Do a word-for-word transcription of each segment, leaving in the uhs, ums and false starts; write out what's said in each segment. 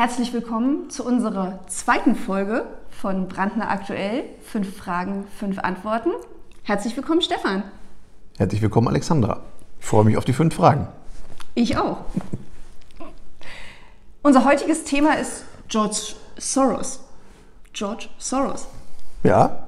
Herzlich willkommen zu unserer zweiten Folge von Brandner Aktuell. Fünf Fragen, fünf Antworten. Herzlich willkommen, Stefan. Herzlich willkommen, Alexandra. Ich freue mich auf die fünf Fragen. Ich auch. Unser heutiges Thema ist George Soros. George Soros. Ja.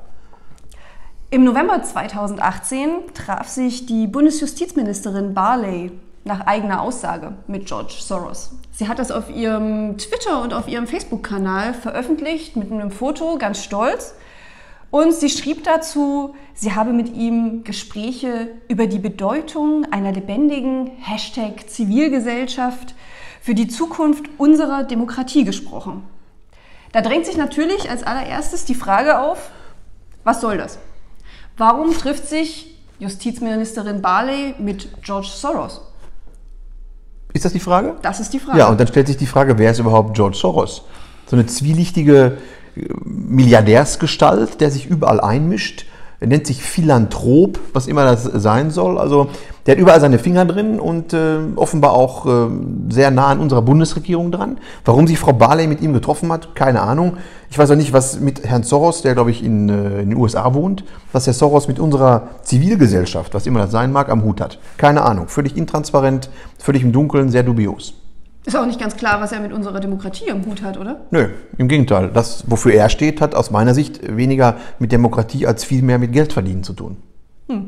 Im November zweitausendachtzehn traf sich die Bundesjustizministerin Barley nach eigener Aussage mit George Soros. Sie hat das auf ihrem Twitter und auf ihrem Facebook-Kanal veröffentlicht mit einem Foto, ganz stolz. Und sie schrieb dazu, sie habe mit ihm Gespräche über die Bedeutung einer lebendigen Hashtag Zivilgesellschaft für die Zukunft unserer Demokratie gesprochen. Da drängt sich natürlich als allererstes die Frage auf, was soll das? Warum trifft sich Justizministerin Barley mit George Soros? Ist das die Frage? Das ist die Frage. Ja, und dann stellt sich die Frage, wer ist überhaupt George Soros? So eine zwielichtige Milliardärsgestalt, der sich überall einmischt. Er nennt sich Philanthrop, was immer das sein soll. Also der hat überall seine Finger drin und äh, offenbar auch äh, sehr nah an unserer Bundesregierung dran. Warum sich Frau Barley mit ihm getroffen hat, keine Ahnung. Ich weiß auch nicht, was mit Herrn Soros, der glaube ich in, äh, in den U S A wohnt, was Herr Soros mit unserer Zivilgesellschaft, was immer das sein mag, am Hut hat. Keine Ahnung. Völlig intransparent, völlig im Dunkeln, sehr dubios. Ist auch nicht ganz klar, was er mit unserer Demokratie am Hut hat, oder? Nö, im Gegenteil. Das, wofür er steht, hat aus meiner Sicht weniger mit Demokratie als vielmehr mit Geldverdienen zu tun. Hm.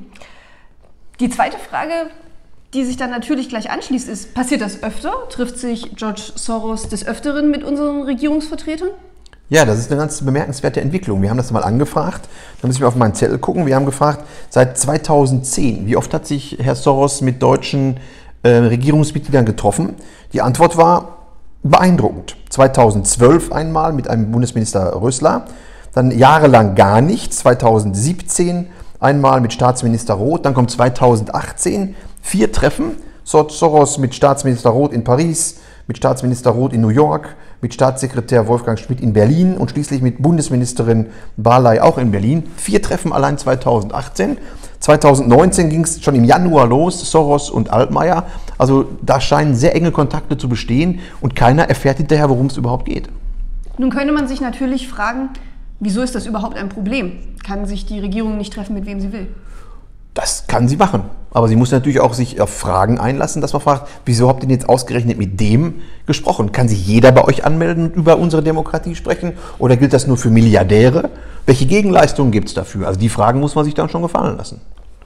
Die zweite Frage, die sich dann natürlich gleich anschließt, ist, passiert das öfter? Trifft sich George Soros des Öfteren mit unseren Regierungsvertretern? Ja, das ist eine ganz bemerkenswerte Entwicklung. Wir haben das mal angefragt, da muss ich mal auf meinen Zettel gucken. Wir haben gefragt, seit zweitausendzehn, wie oft hat sich Herr Soros mit deutschen äh, Regierungsmitgliedern getroffen? Die Antwort war beeindruckend. zweitausendzwölf einmal mit einem Bundesminister Rösler, dann jahrelang gar nichts, zweitausendsiebzehn einmal mit Staatsminister Roth, dann kommt zweitausendachtzehn vier Treffen, Soros mit Staatsminister Roth in Paris, mit Staatsminister Roth in New York, mit Staatssekretär Wolfgang Schmidt in Berlin und schließlich mit Bundesministerin Barley auch in Berlin. Vier Treffen allein zweitausendachtzehn. zweitausendneunzehn ging es schon im Januar los, Soros und Altmaier. Also da scheinen sehr enge Kontakte zu bestehen und keiner erfährt hinterher, worum es überhaupt geht. Nun könnte man sich natürlich fragen, wieso ist das überhaupt ein Problem? Kann sich die Regierung nicht treffen, mit wem sie will? Das kann sie machen. Aber sie muss natürlich auch sich auf Fragen einlassen, dass man fragt, wieso habt ihr denn jetzt ausgerechnet mit dem gesprochen? Kann sich jeder bei euch anmelden und über unsere Demokratie sprechen? Oder gilt das nur für Milliardäre? Welche Gegenleistungen gibt es dafür? Also die Fragen muss man sich dann schon gefallen lassen.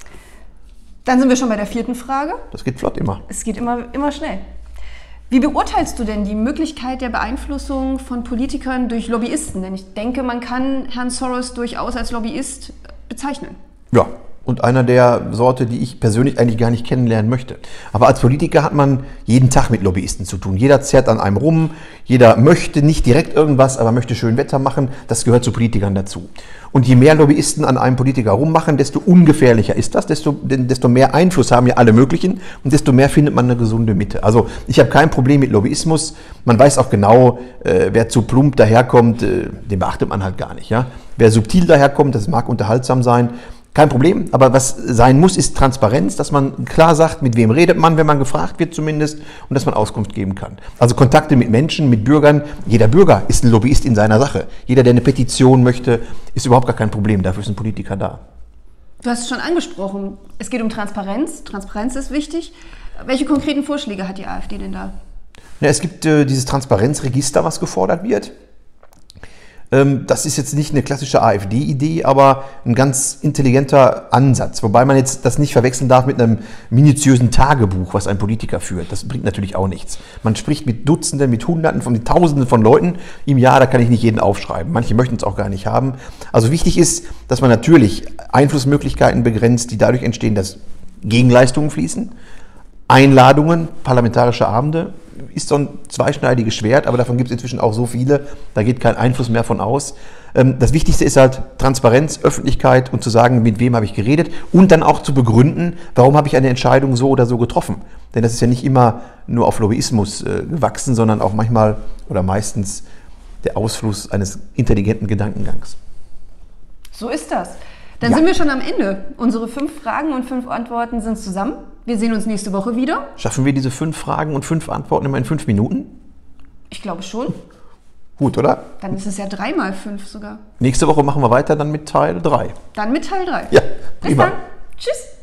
Dann sind wir schon bei der vierten Frage. Das geht flott immer. Es geht immer, immer schnell. Wie beurteilst du denn die Möglichkeit der Beeinflussung von Politikern durch Lobbyisten? Denn ich denke, man kann Herrn Soros durchaus als Lobbyist bezeichnen. Ja. Und einer der Sorte, die ich persönlich eigentlich gar nicht kennenlernen möchte. Aber als Politiker hat man jeden Tag mit Lobbyisten zu tun. Jeder zerrt an einem rum, jeder möchte nicht direkt irgendwas, aber möchte schön Wetter machen. Das gehört zu Politikern dazu. Und je mehr Lobbyisten an einem Politiker rummachen, desto ungefährlicher ist das, desto, desto mehr Einfluss haben ja alle möglichen und desto mehr findet man eine gesunde Mitte. Also ich habe kein Problem mit Lobbyismus. Man weiß auch genau, äh, wer zu plump daherkommt, äh, den beachtet man halt gar nicht. Ja? Wer subtil daherkommt, das mag unterhaltsam sein. Kein Problem, aber was sein muss, ist Transparenz, dass man klar sagt, mit wem redet man, wenn man gefragt wird zumindest, und dass man Auskunft geben kann. Also Kontakte mit Menschen, mit Bürgern. Jeder Bürger ist ein Lobbyist in seiner Sache. Jeder, der eine Petition möchte, ist überhaupt gar kein Problem. Dafür ist ein Politiker da. Du hast es schon angesprochen. Es geht um Transparenz. Transparenz ist wichtig. Welche konkreten Vorschläge hat die AfD denn da? Ja, es gibt äh, dieses Transparenzregister, was gefordert wird. Das ist jetzt nicht eine klassische AfD-Idee, aber ein ganz intelligenter Ansatz. Wobei man jetzt das nicht verwechseln darf mit einem minutiösen Tagebuch, was ein Politiker führt. Das bringt natürlich auch nichts. Man spricht mit Dutzenden, mit Hunderten, von Tausenden von Leuten im Jahr. Da kann ich nicht jeden aufschreiben. Manche möchten es auch gar nicht haben. Also wichtig ist, dass man natürlich Einflussmöglichkeiten begrenzt, die dadurch entstehen, dass Gegenleistungen fließen. Einladungen, parlamentarische Abende, ist so ein zweischneidiges Schwert, aber davon gibt es inzwischen auch so viele, da geht kein Einfluss mehr von aus. Das Wichtigste ist halt Transparenz, Öffentlichkeit und zu sagen, mit wem habe ich geredet und dann auch zu begründen, warum habe ich eine Entscheidung so oder so getroffen. Denn das ist ja nicht immer nur auf Lobbyismus gewachsen, sondern auch manchmal oder meistens der Ausfluss eines intelligenten Gedankengangs. So ist das. Dann ja. sind wir schon am Ende. Unsere fünf Fragen und fünf Antworten sind zusammen. Wir sehen uns nächste Woche wieder. Schaffen wir diese fünf Fragen und fünf Antworten immer in fünf Minuten? Ich glaube schon. Gut, oder? Dann ist es ja drei mal fünf sogar. Nächste Woche machen wir weiter dann mit Teil drei. Dann mit Teil drei. Ja, Bis prima. dann. Tschüss.